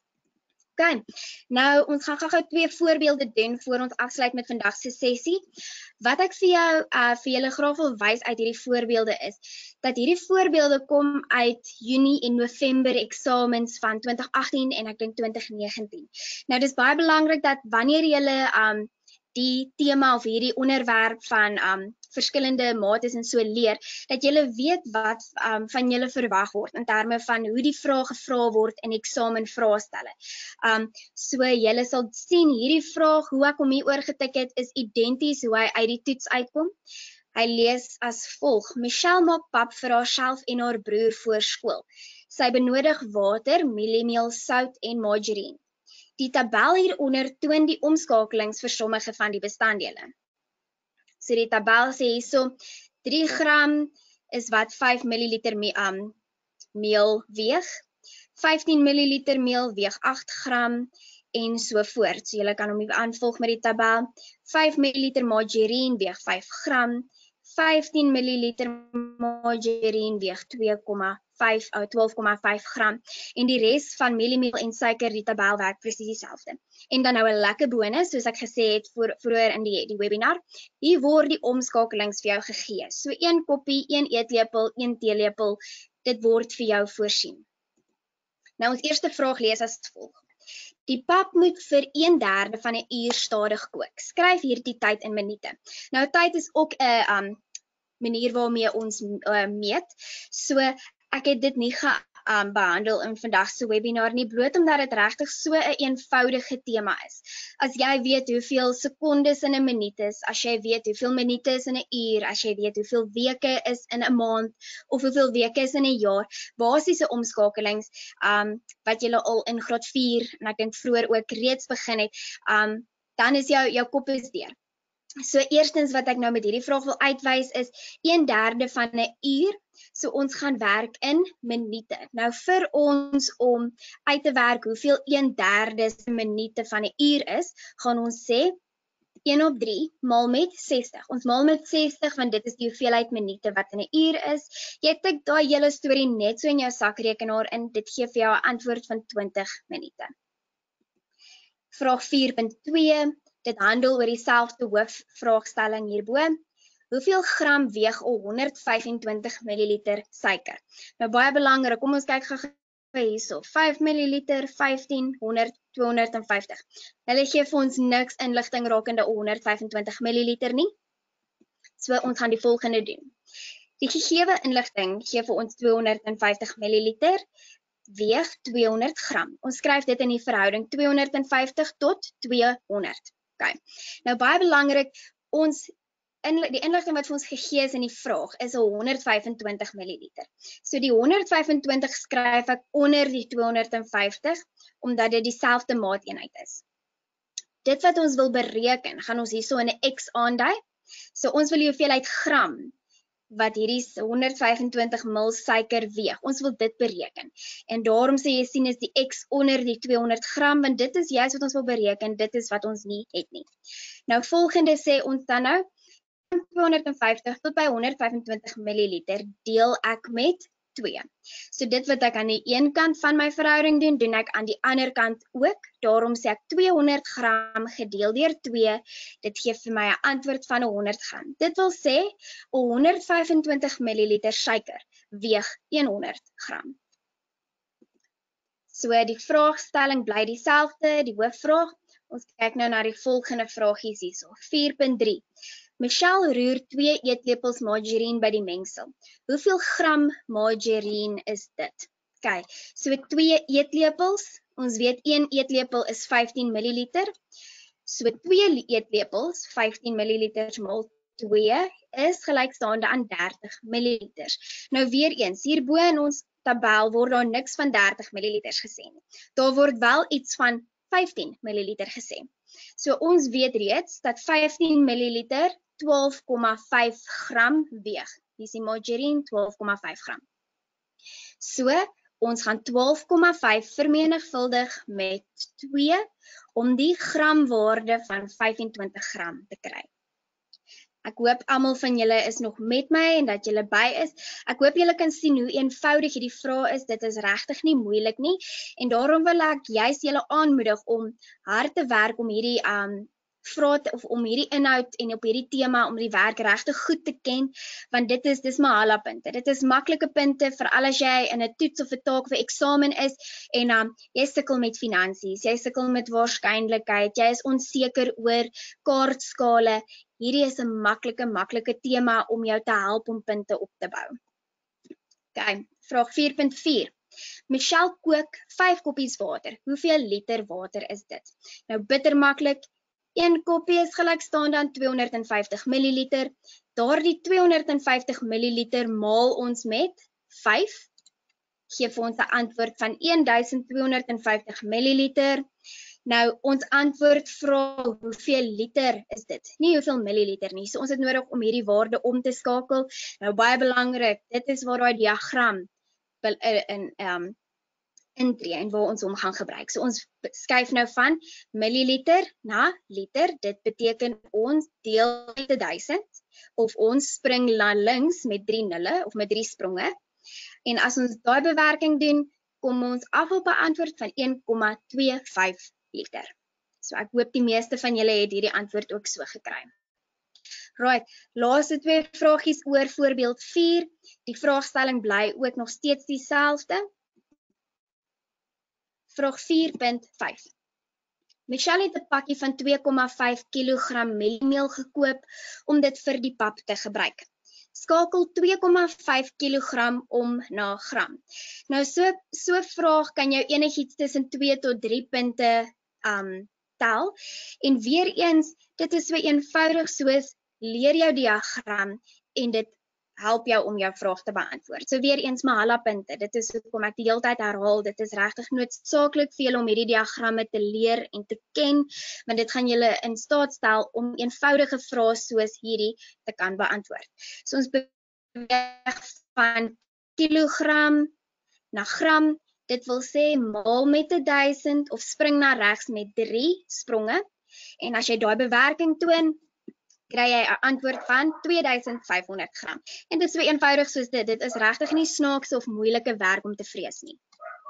OK, nou ons gaan gou-gou twee voorbeelde doen voor ons afsluit met vandag se sessie. Wat ek vir jou uh, vir julle graag wil wys uit hierdie voorbeelde is dat hierdie voorbeelde kom uit Junie en November eksamens van twintig agtien en ek dink twintig negentien. Nou dis baie belangrik dat wanneer julle um die tema of hierdie onderwerp van um verskillende mates en so leer, dat julle weet wat um, van julle verwag word in terme van hoe die vrae gevra word in eksamenvraestelle. Um, so julle sal sien hierdie vraag, hoe ek hom hier oorgetik het, is identies hoe hy uit die toets uitkom. Hy lees as volg: Michelle maak pap vir haarself en haar broer voor skool. Sy benodig water, mieliemeel, sout en margarine. Die tabel hieronder toon die omskakelings vir sommige van die bestanddele. So die tabel sê hierso, drie gram is wat vyf milliliter me, um, meel weeg, vyftien milliliter meel weeg agt gram, en so voort. So julle kan hom hier aanvolg met die tabel. vyf milliliter margarine weeg vyf gram, vyftien milliliter margarine weeg twee komma vyf, twaalf komma vyf gram, en die res van mieliemeel en suiker, die tabel werk presies dieselfde. En dan nou 'n lekker bonus, soos ek gesê het voor, vroeër in die, die webinar, hier word die omskakelings vir jou gegee. So een koppie, een eetlepel, een teelepel, dit word vir jou voorsien. Nou ons eerste vraag lees as volg. Die pap moet vir een derde van 'n uur stadig kook. Skryf hierdie tyd in minute. Nou tyd is ook 'n um, manier waarmee ons uh, meet. So ek het dit nie ge um, behandel in vandag se webinar nie, bloot omdat dit regtig so 'n een eenvoudige tema is. As jy weet hoeveel sekondes in 'n minuut is, as jy weet hoeveel minute is in 'n uur, as jy weet hoeveel weke is in 'n maand, of hoeveel weke is in 'n jaar, basiese omskakelings, um, wat jy al in graad vier, en ek dink vroeër ook reeds begin het, um, dan is jou, jou kop is deur. So eerstens wat ek nou met hierdie vraag wil uitwys is een derde van 'n uur. So ons gaan werk in minute. Nou vir ons om uit te werk hoeveel een derde minute van 'n uur is, gaan ons sê een op drie maal met sestig. Ons maal met sestig want dit is die hoeveelheid minute wat in 'n uur is. Jy tik daai hele storie net so in jou sakrekenaar in. Dit gee vir jou 'n antwoord van twintig minute. Vraag vier punt twee. Dit handel oor dieselfde hoofvraagstelling hierbo. Hoeveel gram weeg honderd vyf en twintig milliliter suiker? Nou baie belangrik, kom ons kyk gou hierso. vyf milliliter, vyftien, honderd, tweehonderd vyftig. Hulle gee vir ons niks inligting rakende honderd vyf en twintig milliliter nie. So ons gaan die volgende doen. Die gegeewe inligting gee vir ons tweehonderd vyftig milliliter, weeg tweehonderd gram. Ons skryf dit in die verhouding tweehonderd vyftig tot tweehonderd. Okay. Nou baie belangrik, ons in, die inligting wat vir ons gegee is in die vraag is honderd vyf en twintig milliliter. So die honderd vyf en twintig skryf ek onder die tweehonderd vyftig omdat dit dieselfde maateenheid is. Dit wat ons wil bereken, gaan ons hierso in 'n X aandui. So ons wil die hoeveelheid gram wat hierdie honderd vyf en twintig mil suiker weeg. Ons wil dit bereken. En daarom sê jy sien is die X onder die tweehonderd gram, want dit is juist wat ons wil bereken, dit is wat ons nie het nie. Nou volgende sê ons dan nou, tweehonderd vyftig tot by honderd vyf en twintig milliliter deel ek met twee. So dit wat ek aan die een kant van my verhouding doen, doen ek aan die ander kant ook. Daarom sê ek tweehonderd gram gedeel deur twee, dit gee vir my 'n antwoord van honderd gram. Dit wil sê, honderd vyf en twintig milliliter suiker weeg honderd gram. So die vraagstelling bly dieselfde, die hoofvraag. Ons kyk nou na die volgende vraagies hierso. vier punt drie. Michelle roer twee eetlepels margarine by die mengsel. Hoeveel gram margarine is dit? Kyk, so twee eetlepels, ons weet een eetlepel is vyftien milliliter. So twee eetlepels, vyftien milliliter maal twee is gelykstaande aan dertig milliliters. Nou weer eens, hierbo in ons tabel word daar niks van dertig milliliters gesê nie. Daar word wel iets van vyftien milliliter gesê. So ons weet reeds dat vyftien milliliter twaalf komma vyf gram weeg. Dis die margarine twaalf komma vyf gram. So, ons gaan twaalf komma vyf vermenigvuldig met twee om die gramwaarde van vyfentwintig gram te kry. Ek hoop almal van julle is nog met my en dat julle by is. Ek hoop julle kan sien hoe eenvoudig hierdie vraag is. Dit is regtig nie moeilik nie. En daarom wil ek juist julle aanmoedig om hard te werk om hierdie um, vraag of om hierdie inhoud en op hierdie tema om die werk regtig goed te ken, want dit is dis mahala punte. Dit is maklike punte vir al as jy in 'n toets of 'n taak of 'n eksamen is en um, jy sukkel met finansies, jy sukkel met waarskynlikheid, jy is onseker oor kaartskale. Hierdie is 'n maklike maklike tema om jou te help om punte op te bou. OK, vraag vier punt vier. Michelle kook vyf koppies water. Hoeveel liter water is dit? Nou bitter maklik. Een koppie is gelykstaande aan tweehonderd vyftig milliliter. Daardie tweehonderd vyftig milliliter maal ons met vyf. Gee vir ons 'n antwoord van twaalf honderd vyftig milliliter. Nou, ons antwoord vra hoeveel liter is dit? Nie hoeveel milliliter nie. So ons het nodig om hierdie waarde om te skakel. Nou, baie belangrik, dit is waar daai diagram in um, intree en waar ons hom gaan gebruik. So ons skuif nou van milliliter na liter. Dit beteken ons deel met duisend of ons spring na links met drie nulle of met drie spronge. En as ons daai bewerking doen, kom ons af op 'n antwoord van een komma twee vyf liter. So ek hoop die meeste van julle het hierdie antwoord ook so gekry. Right, laaste twee vragies oor voorbeeld vier. Die vraagstelling bly ook nog steeds dieselfde. Vraag vier punt vyf. Michelle het 'n pakkie van twee komma vyf kilogram mieliemeel gekoop om dit vir die pap te gebruik. Skakel twee komma vyf kilogram om na gram. Nou so so vraag kan jou enigiets tussen twee tot drie punte um, tel. En weer eens, dit is so eenvoudig soos leer jou diagram en dit help jou om jou vraag te beantwoord. So weer eens mahala punte. Dit is hoekom ek die hele tyd herhaal. Dit is regtig noodsaaklik vir julle om hierdie diagramme te leer en te ken, want dit gaan julle in staat stel om eenvoudige vrae soos hierdie te kan beantwoord. So ons beweeg van kilogram na gram. Dit wil sê maal met duisend of spring na regs met drie spronge. En as jy daai bewerking toon, kry jy 'n antwoord van twee duisend vyfhonderd gram. En dit is so eenvoudig soos dit. Dit is regtig nie snaakse of moeilike werk om te vrees nie.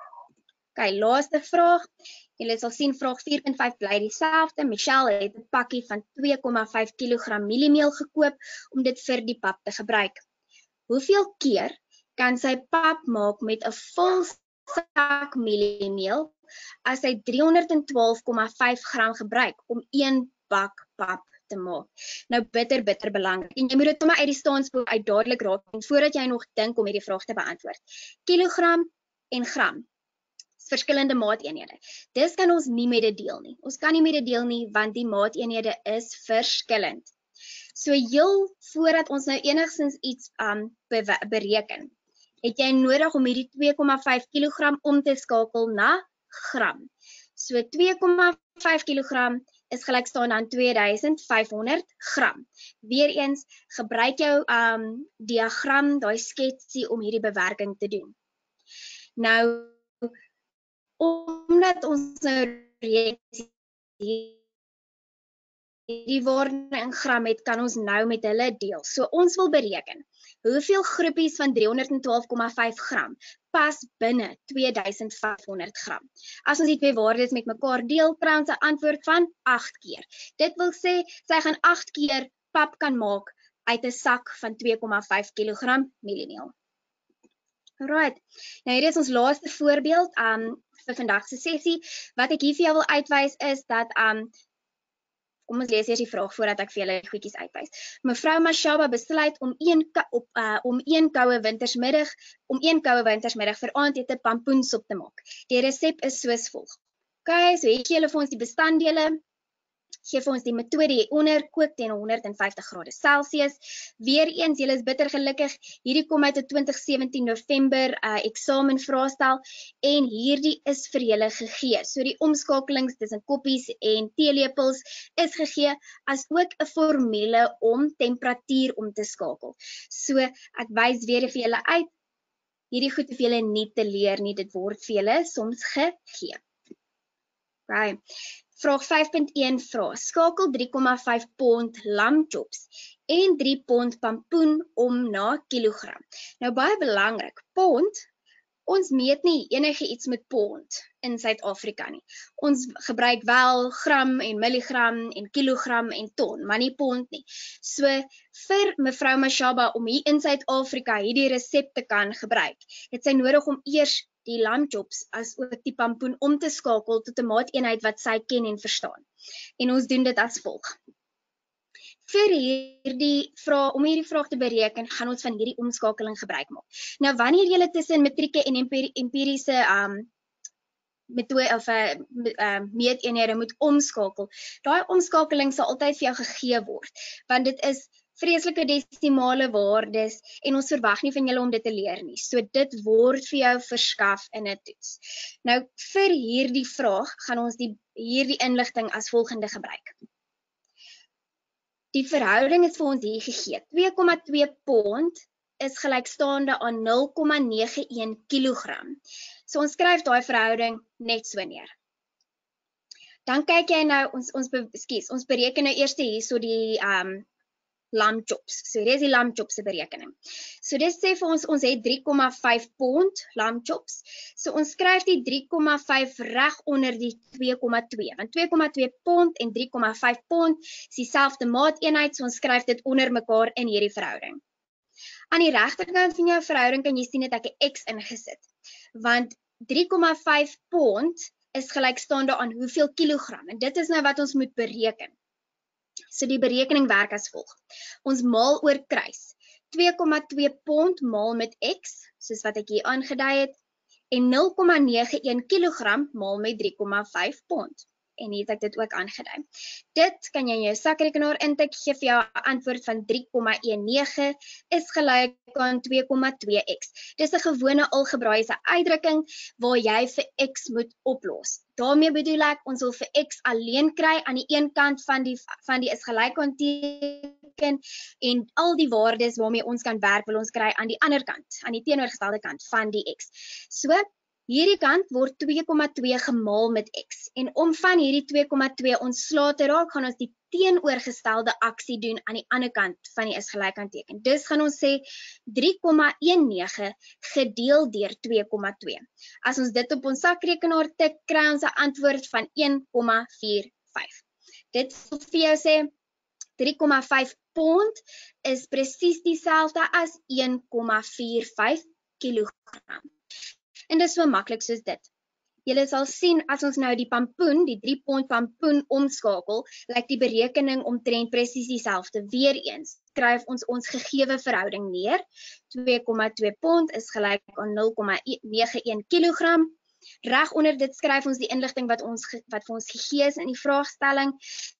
OK, laaste vraag. Julle sal sien vraag vier punt vyf bly dieselfde. Michelle het 'n pakkie van twee komma vyf kilogram mieliemeel gekoop om dit vir die pap te gebruik. Hoeveel keer kan sy pap maak met 'n vol sak mieliemeel as hy driehonderd twaalf komma vyf gram gebruik om een bak pap te maak? Nou bitter bitter belangrik. En jy moet dit sommer uit die staanspoor uit dadelik raak voordat jy nog dink om hierdie vraag te beantwoord. Kilogram en gram. Verskillende maateenhede. Dis kan ons nie met dit deel nie. Ons kan nie met dit deel nie want die maateenhede is verskillend. So heel voordat ons nou enigstens iets um, bereken, het jy nodig om hierdie twee komma vyf kilogram om te skakel na gram. So twee komma vyf kilogram is gelykstaande aan twee duisend vyfhonderd gram. Weereens, gebruik jou um, diagram, daai sketsie om hierdie bewerking te doen. Nou, omdat ons nou reeds hierdie waarde in gram het, kan ons nou met hulle deel. So ons wil bereken, hoeveel groepies van driehonderd twaalf komma vyf gram pas binne twee duisend vyfhonderd gram. As ons die twee waardes met mekaar deel, kry ons 'n antwoord van agt keer. Dit wil sê, sy gaan agt keer pap kan maak uit 'n sak van twee komma vyf kilogram mieliemeel. Alright, nou hier is ons laaste voorbeeld um, vir vandag se sessie. Wat ek hier vir jou wil uitwys is dat, um, kom ons lees eers die vraag voordat ek vir julle goedjies uitwys. Mevrou Mashaba besluit om een, op, uh, om een koue wintersmiddag, om een koue wintersmiddag vir aandete pampoensop te maak. Die resep is soos volg. OK, so hier gee hulle vir ons die bestanddele. Gee vir ons die metode hieronder, kook teen honderd en vyftig grade Celsius. Weereens, julle is bitter gelukkig, hierdie kom uit 'n twintig sewentien November uh, eksamen vraestel en hierdie is vir julle gegee. So die omskakelings tussen koppies en teelepels is gegee, as ook 'n formule om temperatuur om te skakel. So ek wys weer vir julle uit, hierdie goed hoef julle nie te leer nie, dit word vir julle soms gegee. Okay. Vraag vyf punt een vra, skakel drie komma vyf pond lamchops en drie pond pampoen om na kilogram. Nou baie belangrik, pond, ons meet nie enige iets met pond in Suid-Afrika nie. Ons gebruik wel gram en milligram en kilogram en ton, maar nie pond nie. So vir mevrou Mashaba om hier in Suid-Afrika hierdie resep te kan gebruik, het sy nodig om eers die lamchops as ook die pampoen om te skakel tot 'n maateenheid wat sy ken en verstaan. En ons doen dit as volg. Vir hierdie vraag, om hierdie vraag te bereken, gaan ons van hierdie omskakeling gebruik maak. Nou wanneer jy tussen metrieke en empiriese um, metode of 'n uh, uh, meeteenhede moet omskakel, daai omskakeling sal altyd vir jou gegee word, want dit is vreeslike desimale waardes en ons verwag nie van julle om dit te leer nie. So dit word vir jou verskaf in 'n toets. Nou vir hierdie vraag gaan ons die hierdie inligting as volgende gebruik. Die verhouding is vir ons hier gegee. twee komma twee pond is gelykstaande aan nul komma nege een kilogram. So ons skryf daai verhouding net so neer. Dan kyk jy nou ons ons ekskuus, ons bereken nou eers hierso die um lamchops. So dit is die lamchops se berekening. So dit sê vir ons, ons het drie komma vyf pond lamchops. So ons skryf die drie komma vyf reg onder die twee komma twee. Want twee komma twee pond en drie komma vyf pond is dieselfde maateenheid, so ons skryf dit onder mekaar in hierdie verhouding. Aan die regterkant van jou verhouding kan jy sien dat ek 'n X ingesit. Want drie komma vyf pond is gelykstaande aan hoeveel kilogram. En dit is nou wat ons moet bereken. So die berekening werk as volg. Ons maal oor kruis. twee komma twee pond maal met X, soos wat ek hier aangedui het, en nul komma nege een kilogram maal met drie komma vyf pond. En hier het ek dit ook aangedui. Dit kan jy in jou sakrekenaar intik, gee vir jou 'n antwoord van drie komma negen is gelyk aan twee komma twee x. Dis 'n gewone algebraiese uitdrukking waar jy vir x moet oplos. Daarmee bedoel ek, ons wil vir x alleen kry aan die een kant van die van die is gelyk aan teken en al die waardes waarmee ons kan werk wil ons kry aan die ander kant, aan die teenoorgestelde kant van die x. So hierdie kant word twee komma twee gemaal met x. En om van hierdie twee komma twee ontslae te raak, gaan ons die teenoorgestelde aksie doen aan die ander kant van die is gelyk aan teken. Dus gaan ons sê drie komma negen gedeel deur twee komma twee. As ons dit op ons sakrekenaar tik, kry ons 'n antwoord van een komma vier vyf. Dit wil vir jou sê drie komma vyf pond is presies dieselfde as een komma vier vyf kilogram. En dit is so maklik soos dit. Julle sal sien, as ons nou die pampoen, die drie pond pampoen omskakel, lyk die berekening omtrent presies dieselfde. Weereens skryf ons ons gegewe verhouding neer. twee komma twee pond is gelyk aan nul komma nege een kilogram. Reg onder dit skryf ons die inligting wat ons wat vir ons gegee is in die vraagstelling.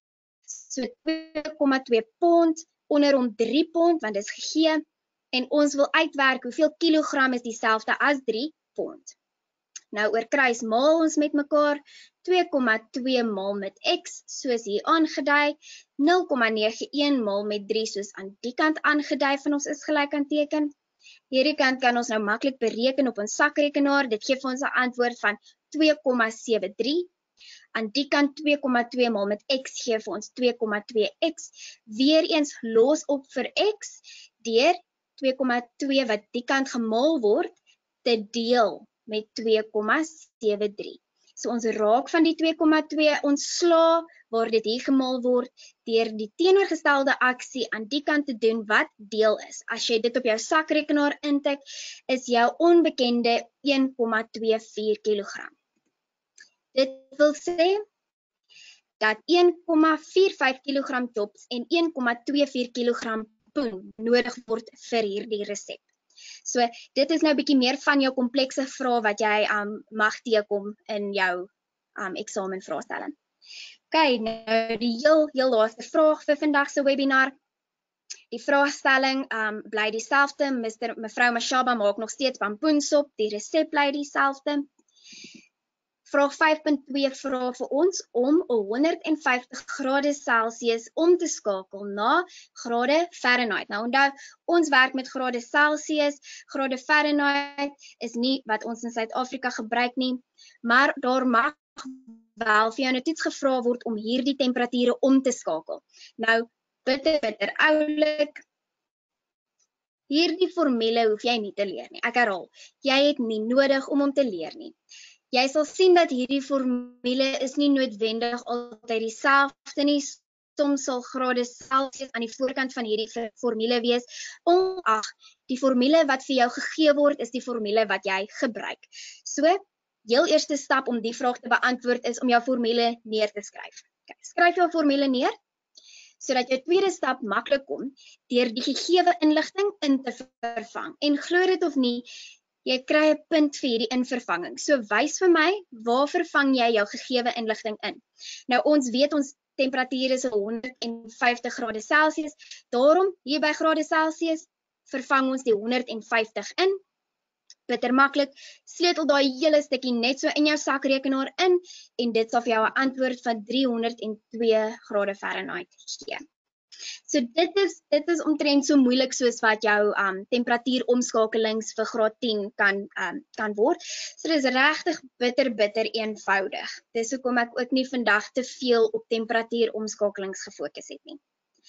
So twee komma twee pond onder om drie pond, want dit is gegee. En ons wil uitwerk hoeveel kilogram is dieselfde as drie pond. Nou oor kruis maal ons met mekaar twee komma twee maal met x soos hier aangedui, nul komma nege een maal met drie soos aan die kant aangedui van ons is gelyk aan teken. Hierdie kant kan ons nou maklik bereken op ons sakrekenaar. Dit gee vir ons 'n antwoord van twee komma sewe drie. Aan die kant twee komma twee maal met x gee vir ons twee komma twee x. Weereens los op vir x deur twee komma twee wat die kant gemaal word te deel met twee komma sewe drie. So ons raak van die twee komma twee ontslae waar dit hier gemaal word deur die teenoorgestelde aksie aan die kant te doen wat deel is. As jy dit op jou sakrekenaar intik, is jou onbekende een komma twee vier kilogram. Dit wil sê dat een komma vier vyf kilogram chops en een komma twee vier kilogram poen nodig word vir hierdie resep. So dit is nou 'n bietjie meer van jou komplekse vrae wat jy um, mag teekom in jou um, eksamen vraestelling. Okay, nou die heel, heel laaste vraag vir vandag se webinar. Die vraagstelling um, bly dieselfde. Mister Mevrou Mashaba maak nog steeds pampoensop. Die resep bly dieselfde. Vraag vyf punt twee vra vir ons om honderd en vyftig grade Celsius om te skakel na grade Fahrenheit. Nou onthou, ons werk met grade Celsius. Grade Fahrenheit is nie wat ons in Suid-Afrika gebruik nie, maar daar mag wel vir jou 'n toets gevra word om hierdie temperature om te skakel. Nou, bitter, bitter oulik. Hierdie formule hoef jy nie te leer nie. Ek herhaal, jy het nie nodig om hom te leer nie. Jy sal sien dat hierdie formule is nie noodwendig altyd dieselfde nie. Soms sal grade Celsius aan die voorkant van hierdie formule wees. Ongeag die formule wat vir jou gegee word, is die formule wat jy gebruik. So, heel eerste stap om die vraag te beantwoord is om jou formule neer te skryf. Okay, skryf jou formule neer, sodat jou tweede stap maklik kom deur die gegeewe inligting in te vervang. En glo dit of nie, jy kry 'n punt vir hierdie invervanging. So wys vir my, waar vervang jy jou gegeewe inligting in? Nou ons weet ons temperatuur is honderd en vyftig grade Celsius. Daarom hier by grade Celsius vervang ons die honderd en vyftig in. Bitter maklik, sleutel daai hele stukkie net so in jou sakrekenaar in en dit sal vir jou 'n antwoord van driehonderd en twee grade Fahrenheit gee. So dit is dit is omtrent so moeilik soos wat jou um, temperatuuromskakelings vir graad tien kan um, kan word. So dis regtig bitter bitter eenvoudig. Dis hoekom ek ook nie vandag te veel op temperatuuromskakelings gefokus het nie.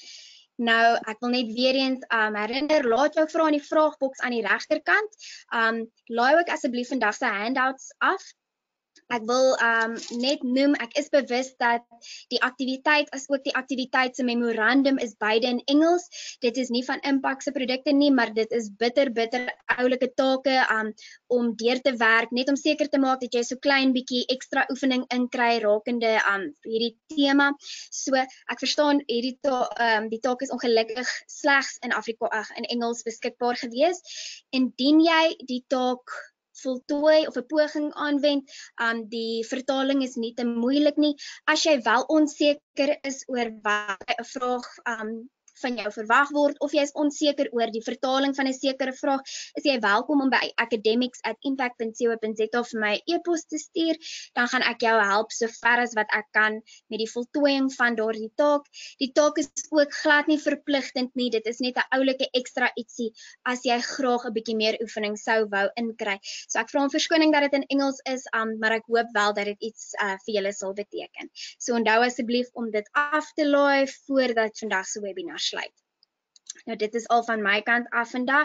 Nou, ek wil net weer eens um, herinner, laat jou vrae in die vraagboks aan die regterkant. Um, laai ook asseblief vandag se handouts af. Ek wil um, net noem, ek is bewus dat die aktiwiteit as ook die aktiwiteit se memorandum is beide in Engels. Dit is nie van Impak se produkte nie, maar dit is bitter bitter oulike take um, om deur te werk, net om seker te maak dat jy so klein bietjie ekstra oefening inkry rakende um, hierdie tema. So ek verstaan hierdie ta um, die taak is ongelukkig slegs in Afrika ag in Engels beskikbaar gewees. Indien jy die taak voltooi of 'n poging aanwend, um, die vertaling is nie te moeilik nie. As jy wel onseker is oor wat 'n vraag um, van jou verwag word, of jy is onseker oor die vertaling van 'n sekere vraag, is jy welkom om by academics at impact punt co punt za vir my e-pos te stuur. Dan gaan ek jou help so ver as wat ek kan met die voltooiing van daardie taak. Die taak is ook glad nie verpligtend nie, dit is net 'n oulike ekstra ietsie as jy graag 'n bietjie meer oefening sou wou inkry. So ek vra om verskoning dat dit in Engels is, um, maar ek hoop wel dat dit iets uh, vir julle sal beteken. So onthou asseblief om dit af te laai voordat vandag se webinar sluit. Nou dit is al van my kant af vandag.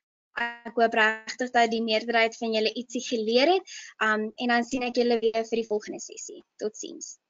Ek hoop regtig dat die meerderheid van julle ietsie geleer het. Um, en dan sien ek julle weer vir die volgende sessie. Totsiens.